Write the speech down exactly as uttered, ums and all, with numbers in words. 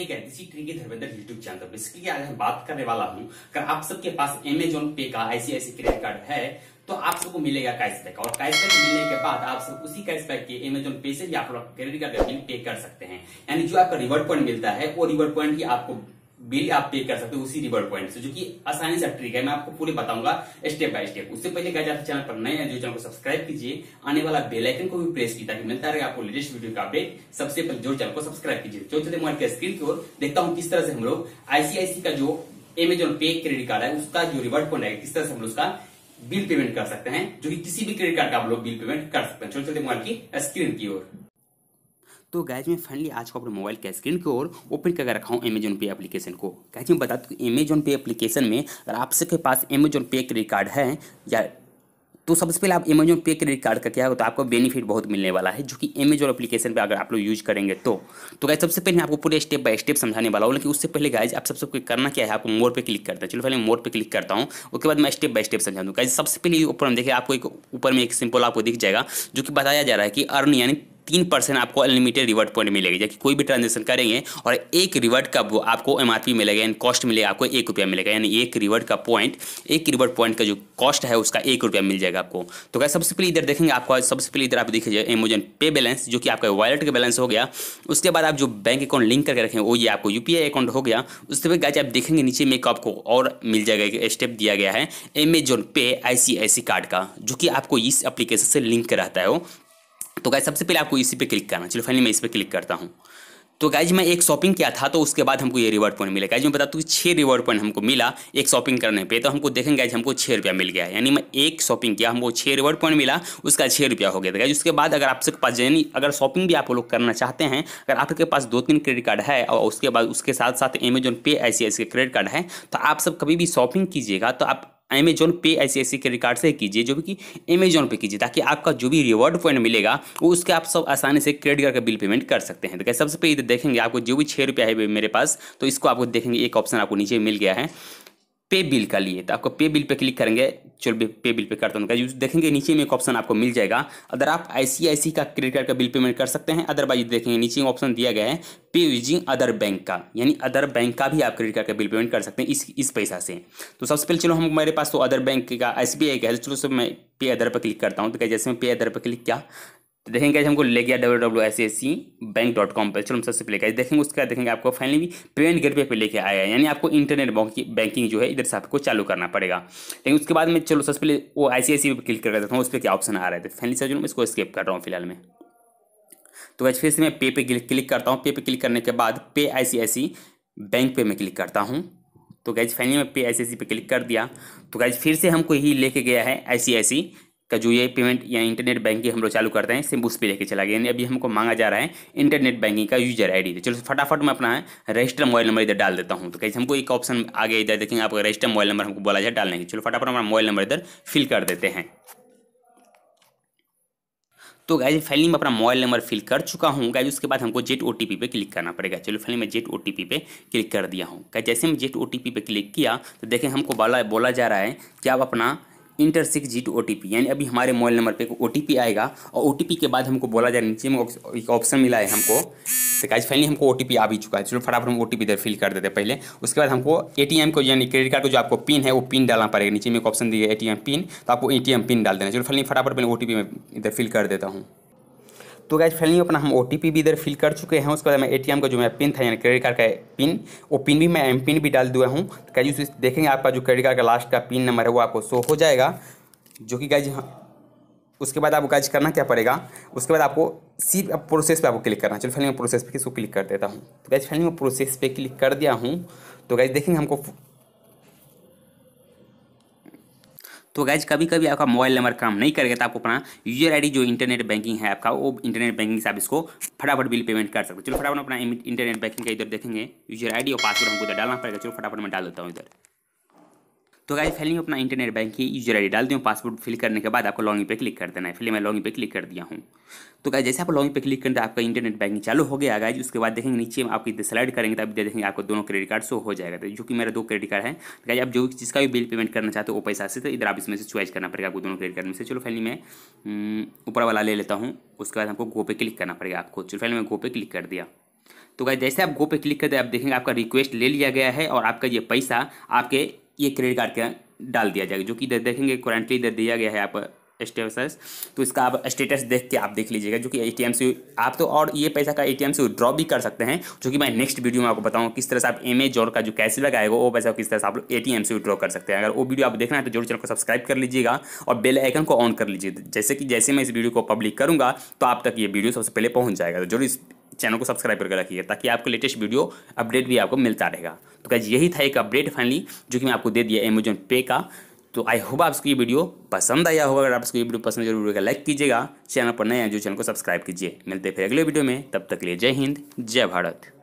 Hey guys, this is tricky Dharmendra YouTube channel. Basically आज हम बात करने वाला हूं, अगर आप सबके पास अमेजॉन पे का आईसीआईसी क्रेडिट कार्ड है तो आप सबको मिलेगा कैशबैक, और कैशबैक मिलने के बाद आप सब उसी कैशबैक के अमेजॉन पे से भी आप लोग क्रेडिट कार्ड का बिल पे कर सकते हैं। यानी जो आपका रिवॉर्ड पॉइंट मिलता है वो रिवॉर्ड पॉइंट ही आपको बिल आप पे कर सकते हो उसी रिवॉर्ड पॉइंट से, जो कि आसानी से ट्रिक है। मैं आपको पूरे बताऊंगा स्टेप बाय स्टेप। उससे पहले गाइस आप चैनल पर नए हैं जो चैनल को सब्सक्राइब कीजिए, आने वाला बेल आइकन को भी प्रेस कीजिए ताकि मिलता रहे आपको लेटेस्ट वीडियो का अपडेट। सबसे पहले जो चैनल को सब्सक्राइब कीजिए। तो चलिए मोबाइल के स्क्रीन की ओर देखता हूं किस तरह से हम लोग आईसीआईसी का जो अमेजॉन पे क्रेडिट कार्ड है उसका जो रिवॉर्ड पॉइंट है किस तरह से हम लोग उसका बिल पेमेंट कर सकते हैं, जो कि किसी भी क्रेडिट कार्ड का आप लोग बिल पेमेंट कर सकते हैं। चलो चलते मोबाइल की स्क्रीन की ओर। तो गाइज मैं फाइनली आज को अपने मोबाइल के स्क्रीन की ओर ओपन करके रखा हूँ अमेजॉन पे एप्लीकेशन को। गाइज मैं बता दूँ कि अमेजॉन पे एप्लीकेशन में अगर आप सबके पास अमेजॉन पे क्रेडिट कार्ड है या तो सबसे पहले आप अमेजॉन पे क्रेडिट कार्ड का क्या होता है, आपको बेनिफिट बहुत मिलने वाला है, जो कि अमेजॉन एप्लीकेशन पे अगर आप लोग यूज करेंगे तो तो गाइज सबसे पहले मैं आपको पूरे स्टेप बाय स्टेप समझाने वाला हूँ। लेकिन उससे पहले गाइज आप सबसे करना क्या है, आपको मोर पे क्लिक करना है। चलो पहले मोर पे क्लिक करता हूँ, उसके बाद मैं स्टेप बाय स्टेप समझा दूँ। गाइज सबसे पहले ऊपर हम देखिए आपको एक ऊपर में एक सिंपल आपको दिख जाएगा जो कि बताया जा रहा है कि अर्न यानी तीन परसेंट आपको अनलिमिटेड रिवॉर्ड पॉइंट मिलेगी, जबकि कोई भी ट्रांजेक्शन करेंगे और एक रिवॉर्ड का वो आपको एमआरपी मिलेगा यानी कॉस्ट मिलेगा आपको एक रुपया मिलेगा, यानी एक रिवॉर्ड का पॉइंट एक रिवॉर्ड पॉइंट का जो कॉस्ट है उसका एक रुपया मिल जाएगा आपको। तो क्या सबसे पहले इधर देखेंगे आपको, सबसे पहले इधर आप देखिए अमेजॉन पे बैलेंस जो कि आपका वॉलेट का बैलेंस हो गया। उसके बाद आप जो बैंक अकाउंट लिंक करके रखेंगे वो ये आपको यूपीआई अकाउंट हो गया। उसके बाद गाइस आप देखेंगे नीचे में एक आपको और मिल जाएगा स्टेप दिया गया है अमेजॉन पे आईसीआईसी कार्ड का, जो कि आपको इस एप्लीकेशन से लिंक रहता है वो। तो गाइस सबसे पहले आपको इसी पे क्लिक करना। चलो फाइनली मैं इस पे क्लिक करता हूँ। तो गाइज मैं एक शॉपिंग किया था तो उसके बाद हमको ये रिवॉर्ड पॉइंट मिला। गाइज मैं बता दूँ छः रिवॉर्ड पॉइंट हमको मिला एक शॉपिंग करने पे, तो हमको देखेंगे गाइज हमको छः रुपया मिल गया, यानी मैं एक शॉपिंग किया हमको छः रिवॉर्ड पॉइंट मिला, उसका छः रुपया हो गया था। गाइज उसके बाद अगर आपके पास यानी अगर शॉपिंग भी आप लोग करना चाहते हैं, अगर आपके पास दो तीन क्रेडिट कार्ड है और उसके बाद उसके साथ साथ अमेजॉन पे आईसीआईसी क्रेडिट कार्ड है, तो आप सब कभी भी शॉपिंग कीजिएगा तो आप अमेजॉन पे आईसीआईसी क्रेडिट कार्ड से कीजिए, जो कि अमेजॉन पे कीजिए, ताकि आपका जो भी रिवॉर्ड पॉइंट मिलेगा वो उसके आप सब आसानी से क्रेडिट कार्ड का बिल पेमेंट कर सकते हैं। तो क्या सबसे पहले इधर देखेंगे आपको जो भी छः रुपया है मेरे पास, तो इसको आपको देखेंगे एक ऑप्शन आपको नीचे मिल गया है पे बिल का लिए, तो आपको पे बिल पे क्लिक करेंगे। चलो पे बिल पे करता हूँ। गाइस देखेंगे नीचे में एक ऑप्शन आपको मिल जाएगा, अगर आप आईसीआईसी का क्रेडिट कार्ड का बिल पेमेंट कर सकते हैं, अदरवाइज देखेंगे नीचे ऑप्शन दिया गया है पे यूजिंग अदर बैंक का, यानी अदर बैंक का भी आप क्रेडिट कार्ड का बिल पेमेंट कर सकते हैं इस इस पैसा से। तो सबसे पहले चलो हम मेरे पास तो अदर बैंक का एसबीआई का है, चलो सब मैं पे अदर पर क्लिक करता हूँ। तो जैसे मैं पे अदर पर क्लिक किया तो देखेंगे गाइस हमको ले गया W W S S C bank dot com पर। चलो हम सबसे पहले गाइस देखेंगे, उसका देखेंगे आपको फाइनली भी पेमेंट गेटवे पे लेके आया है, यानी आपको इंटरनेट बैंकिंग जो है इधर से आपको चालू करना पड़ेगा। लेकिन उसके बाद में चलो सबसे पहले वो आईसीआईसी पे क्लिक कर देता हूँ, उस पर क्या ऑप्शन आ रहा है। तो फाइनली से मैं इसको स्किप कर रहा हूँ फिलहाल में। तो गाइस फिर से मैं पे पे क्लिक करता हूँ। पे पे क्लिक करने के बाद पे आईसीआईसी बैंक पे मैं क्लिक करता हूँ। तो गाइस फाइनली मैं पे आईसीआईसी पे क्लिक कर दिया। तो गाइस फिर से हमको यही लेके गया है आईसीआईसी का जो ये पेमेंट या इंटरनेट बैंकिंग हम लोग चालू करते हैं सिम उस पर लेके चला गया, यानी अभी हमको मांगा जा रहा है इंटरनेट बैंकिंग का यूजर आईडी। चलो फटाफट मैं अपना रजिस्टर मोबाइल नंबर इधर डाल देता हूँ। तो कैसे हमको एक ऑप्शन आगे इधर देखेंगे आपको रजिस्टर मोबाइल नंबर हमको बोला जाए डालने की। चलो फटाफट हमारा मोबाइल नंबर इधर फिल कर देते हैं। तो गाइस फाइनली मैं अपना मोबाइल नंबर फिल कर चुका हूँ। गाइस उसके बाद हमको जेट ओटीपी पे क्लिक करना पड़ेगा। चलो फाइनली मैं जेट ओटीपी पे क्लिक कर दिया हूँ। गाइस जैसे मैं जेट ओटीपी पे क्लिक किया तो देखें हमको बोला बोला जा रहा है कि आप अपना enter six G two O T P, यानी अभी हमारे मोबाइल नंबर पे ओ टी पी आएगा और ओ टी पी के बाद हमको बोला जाए नीचे में एक ऑप्शन मिला है हमको। तो गाइस फाइनली हमको ओ टी पी आ भी चुका है। चलो फटाफट हम ओ टी पी इधर फिल कर देते हैं पहले। उसके बाद हमको ए टी एम को यानी क्रेडिट कार्ड को जो आपको पिन है वो पिन डालना पड़ेगा। नीचे में एक ऑप्शन दिया है ए टी एम पिन, तो आपको ए टी एम पिन डाल देना। चलो फाइनली फटाफट मैंने ओ टी पी में इधर फिल कर देता हूँ। तो गाइस फाइनली अपना हम ओटीपी भी इधर फिल कर चुके हैं। उसके बाद मैं एटीएम का जो मेरा पिन था यानी क्रेडिट कार्ड का पिन, वो पिन भी मैं एम पिन भी डाल दिया हूँ। तो गाइस देखेंगे आपका जो क्रेडिट कार्ड का लास्ट का पिन नंबर है वो आपको शो हो जाएगा, जो कि गाइस उसके बाद आपको गाइस करना क्या पड़ेगा, उसके बाद आपको सिर्फ प्रोसेस पे आपको क्लिक करना है। चलो फाइनली मैं प्रोसेस पे इसको क्लिक कर देता हूँ। तो गाइस फाइनली मैं प्रोसेस पे क्लिक कर दिया हूँ। तो गाइस देखेंगे हमको तो गाइज कभी कभी आपका मोबाइल नंबर काम नहीं करेगा तो आपको अपना यूजर आईडी जो इंटरनेट बैंकिंग है आपका वो इंटरनेट बैंकिंग से आप इसको फटाफट बिल पेमेंट कर सकते हो। चलो फटाफट अपना इंटरनेट बैंकिंग का इधर देखेंगे यूजर आईडी और पासवर्ड हमको इधर डालना पड़ेगा। चलो फटाफट मैं डाल देता हूँ इधर। तो गाइस फाइनली अपना इंटरनेट बैंक की यूजर आईडी डाल दूँ, पासवर्ड फिल करने के बाद आपको लॉगिन पे क्लिक कर देना है। फिर मैं लॉगिन पे क्लिक कर दिया हूँ। तो गाइस जैसे आप लॉगिन पे क्लिक करेंगे तो आपका इंटरनेट बैंकिंग चालू हो गया गाइस। उसके बाद देखेंगे नीचे में आप इधर स्लाइड करेंगे तब देखेंगे आपको दोनों क्रेडिट कार्ड शो हो जाएगा। तो जो कि मेरा दो क्रेडिट कार्ड है, तो गाइस आप जो जिसका भी बिल पेमेंट करना चाहते हो वो पैसा से, तो इधर आप इसमें से चॉइस करना पड़ेगा आपको दोनों क्रेडिट कार्ड में से। चलो फाइनली मैं ऊपर वाला ले लेता हूँ। उसके बाद हमको गो पे क्लिक करना पड़ेगा आपको। चलो फाइनली मैं गो पे क्लिक कर दिया। तो गाइस जैसे आप गो पे क्लिक करते हैं, आप देखेंगे आपका रिक्वेस्ट ले लिया गया है और आपका ये पैसा आपके ये क्रेडिट कार्ड के डाल दिया जाएगा, जो कि इधर देखेंगे करंटली इधर दिया गया है आप स्टेटस। तो इसका आप स्टेटस देख के आप देख लीजिएगा, जो कि एटीएम से आप तो और ये पैसा का एटीएम से विड्रॉ भी कर सकते हैं, जो कि मैं नेक्स्ट वीडियो में आपको बताऊंगा किस तरह से आप अमेजॉन का जो कैशबैक आएगा वो पैसा किस तरह से आप लोग एटीएम से विड्रॉ कर सकते हैं। अगर वो वीडियो आप देखना है तो जरूर चैनल को सब्सक्राइब कर लीजिएगा और बेल आइकन को ऑन कर लीजिए, जैसे कि जैसे मैं इस वीडियो को पब्लिक करूँगा तो आप तक ये वीडियो सबसे पहले पहुँच जाएगा। तो जरूर इस चैनल को सब्सक्राइब करके रखिए ताकि आपको लेटेस्ट वीडियो अपडेट भी आपको मिलता रहेगा। तो गाइस यही था एक अपडेट फाइनली जो कि मैं आपको दे दिया अमेजॉन पे का। तो आई होप आपको ये वीडियो पसंद आया होगा। अगर आपको ये वीडियो पसंद जरूर वीडियो को लाइक कीजिएगा, चैनल पर नए हैं जो चैनल को सब्सक्राइब कीजिए। मिलते हैं फिर अगले वीडियो में, तब तक के लिए जय हिंद जय भारत।